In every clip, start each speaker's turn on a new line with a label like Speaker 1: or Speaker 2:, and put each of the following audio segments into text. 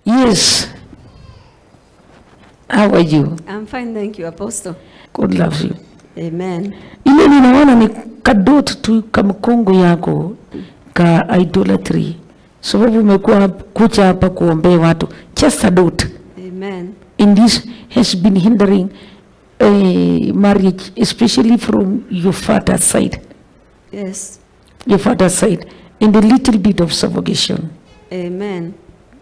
Speaker 1: Yes. How are you?
Speaker 2: I'm fine, thank you, Apostle.
Speaker 1: God loves you.
Speaker 2: Amen.
Speaker 1: Ile ninaona ni kadot tu kamkongo yako ka idolatry. Sababu umekuwa kucha hapa kuombea watu. Just a dot.
Speaker 2: Amen.
Speaker 1: And this has been hindering marriage, especially from your father's side.
Speaker 2: Yes.
Speaker 1: Your father's side. And a little bit of suffocation.
Speaker 2: Amen.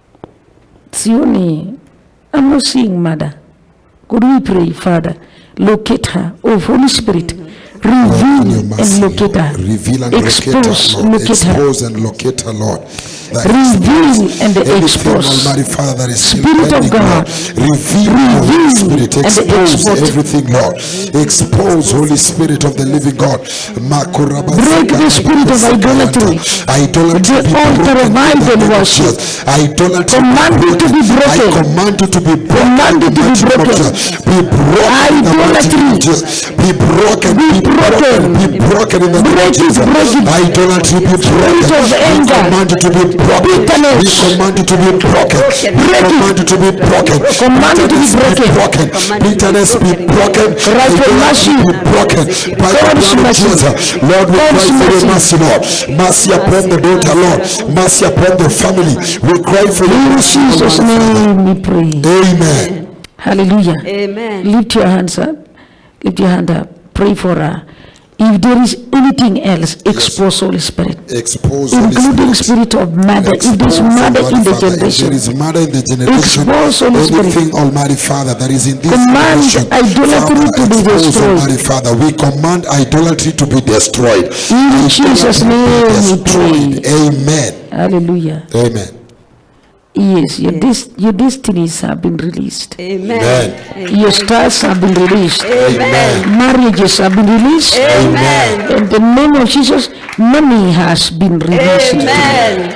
Speaker 1: Sioni, I'm not seeing mother. Could we pray, Father, locate her, oh Holy Spirit, reveal and locate her,
Speaker 3: reveal and
Speaker 1: expose,
Speaker 3: locate her, Lord. Expose and locate her, Lord.
Speaker 1: Reveal and expose.
Speaker 3: Almighty Father, that is
Speaker 1: Spirit of God,
Speaker 3: reveal, Holy Spirit, expose everything, Lord. Expose, Holy Spirit of the living God.
Speaker 1: Break the spirit of idolatry, the altar of idol worship. Command it to be broken.
Speaker 3: I command it to be broken.
Speaker 1: Command it to be broken.
Speaker 3: Be broken.
Speaker 1: Idolatry.
Speaker 3: Be broken. Be broken. Be broken in the name of Jesus. Idolatry be broken.
Speaker 1: Spirit of anger.
Speaker 3: Command it to be broken. We command it to be broken. We command it to be broken.
Speaker 1: Command it to be broken.
Speaker 3: Bitterness be broken.
Speaker 1: Cry for mercy.
Speaker 3: Be broken. By the blood of Jesus, Lord, we cry for your mercy, Lord. Mercy upon the daughter, Lord. Mercy upon the family. We cry for your mercy.
Speaker 1: In Jesus' name we pray.
Speaker 3: Amen.
Speaker 1: Hallelujah.
Speaker 2: Amen.
Speaker 1: Lift your hands up. Lift your hand up. Pray for her. If there is anything else, expose Holy Spirit.
Speaker 3: Expose
Speaker 1: including spirit of murder. If there is murder in the generation,
Speaker 3: there is murder in the generation.
Speaker 1: Expose Holy Spirit.
Speaker 3: Anything, Almighty Father, that is in this
Speaker 1: Command
Speaker 3: generation,
Speaker 1: idolatry to be destroyed.
Speaker 3: Almighty Father, we command idolatry to be destroyed.
Speaker 1: In Jesus' name we pray.
Speaker 3: Amen.
Speaker 1: Hallelujah.
Speaker 3: Amen.
Speaker 1: Yes, your destinies have been released.
Speaker 2: Amen.
Speaker 1: Your stars have been released.
Speaker 2: Amen.
Speaker 1: Marriages have been released.
Speaker 2: Amen.
Speaker 1: In the name of Jesus, money has been released.
Speaker 2: Amen.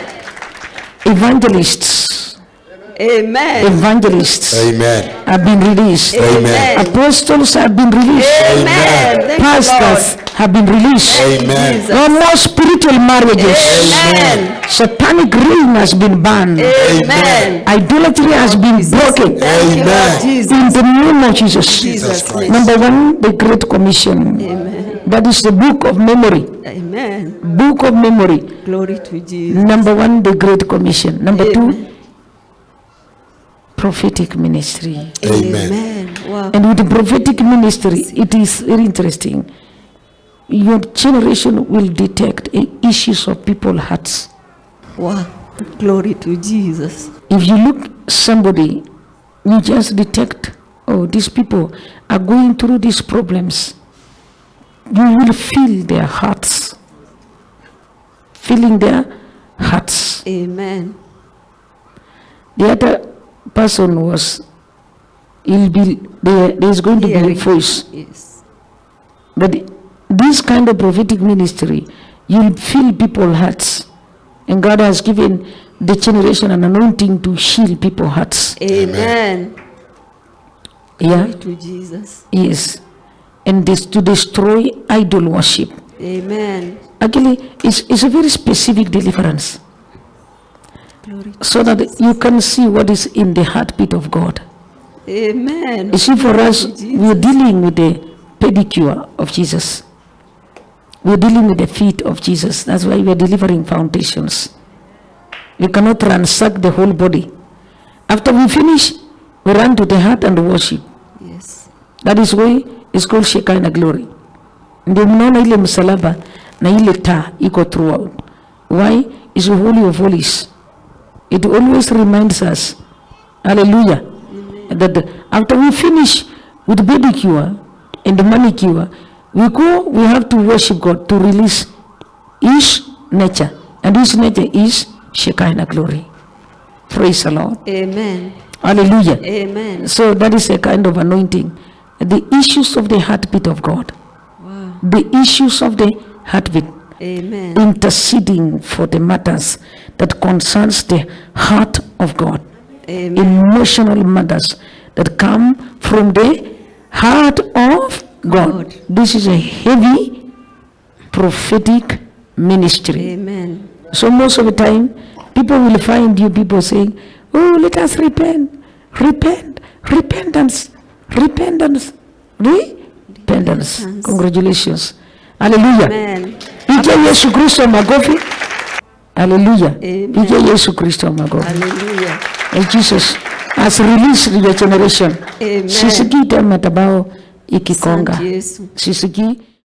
Speaker 1: Evangelists.
Speaker 2: Amen.
Speaker 1: Evangelists
Speaker 3: Amen.
Speaker 1: have been released.
Speaker 3: Amen.
Speaker 1: Apostles have been released.
Speaker 2: Amen.
Speaker 1: Pastors have been released.
Speaker 3: Amen.
Speaker 1: No more spiritual marriages.
Speaker 2: Amen.
Speaker 1: Satanic realm has been banned.
Speaker 2: Amen.
Speaker 1: Idolatry has been broken.
Speaker 3: Amen.
Speaker 1: In the name of Jesus.
Speaker 3: Jesus Christ.
Speaker 1: Number one, the Great Commission.
Speaker 2: Amen.
Speaker 1: That is the book of memory.
Speaker 2: Amen.
Speaker 1: Book of memory.
Speaker 2: Glory to Jesus.
Speaker 1: Number one, the Great Commission. Number two,
Speaker 2: Amen.
Speaker 1: prophetic ministry.
Speaker 3: Amen.
Speaker 2: Wow.
Speaker 1: And with the prophetic ministry, it is very interesting. Your generation will detect issues of people's hearts.
Speaker 2: Wow. Glory to Jesus.
Speaker 1: If you look somebody, you just detect, oh, these people are going through these problems. You will feel their hearts. Feeling their hearts.
Speaker 2: Amen.
Speaker 1: The other person was, there is going to be a voice.
Speaker 2: Yes.
Speaker 1: But this kind of prophetic ministry, you'll feel people's hearts. And God has given the generation an anointing to heal people's hearts.
Speaker 2: Amen.
Speaker 1: Yeah?
Speaker 2: Glory to Jesus.
Speaker 1: Yes. And this to destroy idol worship.
Speaker 2: Amen.
Speaker 1: Actually, it's a very specific deliverance.
Speaker 2: Glory to
Speaker 1: So that you can see what is in the heartbeat of God.
Speaker 2: Amen.
Speaker 1: You see, for us, we're dealing with the pedicure of Jesus. We're dealing with the feet of Jesus. That's why we're delivering foundations. We cannot ransack the whole body. After we finish, we run to the heart and worship.
Speaker 2: Yes.
Speaker 1: That is why it's called Shekinah glory. Ndio mnaona ile msalaba na ile taa iko throughout. Why? It's the Holy of Holies. It always reminds us, hallelujah, that after we finish with the pedicure and the manicure, we have to worship God to release His nature. And His nature is Shekinah glory. Praise the Lord.
Speaker 2: Amen.
Speaker 1: Hallelujah.
Speaker 2: Amen.
Speaker 1: So that is a kind of anointing. The issues of the heartbeat of God.
Speaker 2: Wow.
Speaker 1: The issues of the heartbeat.
Speaker 2: Amen.
Speaker 1: Interceding for the matters that concerns the heart of God.
Speaker 2: Amen.
Speaker 1: Emotional matters that come from the heart of God. This is a heavy prophetic ministry.
Speaker 2: Amen.
Speaker 1: So most of the time, people will find you people saying, Oh, let us repent. Repent. Repentance. Repentance. Repentance. Congratulations. Hallelujah.
Speaker 2: Amen.
Speaker 1: Pigia Yesu Kristo makofi. Hallelujah.
Speaker 2: Amen.
Speaker 1: Pigia Yesu Kristo makofi.
Speaker 2: Hallelujah.
Speaker 1: And Jesus has released your generation.
Speaker 2: Amen.
Speaker 1: Sisikii tena madhabahu ikikonga.
Speaker 2: Asante Yesu.
Speaker 1: Sisikii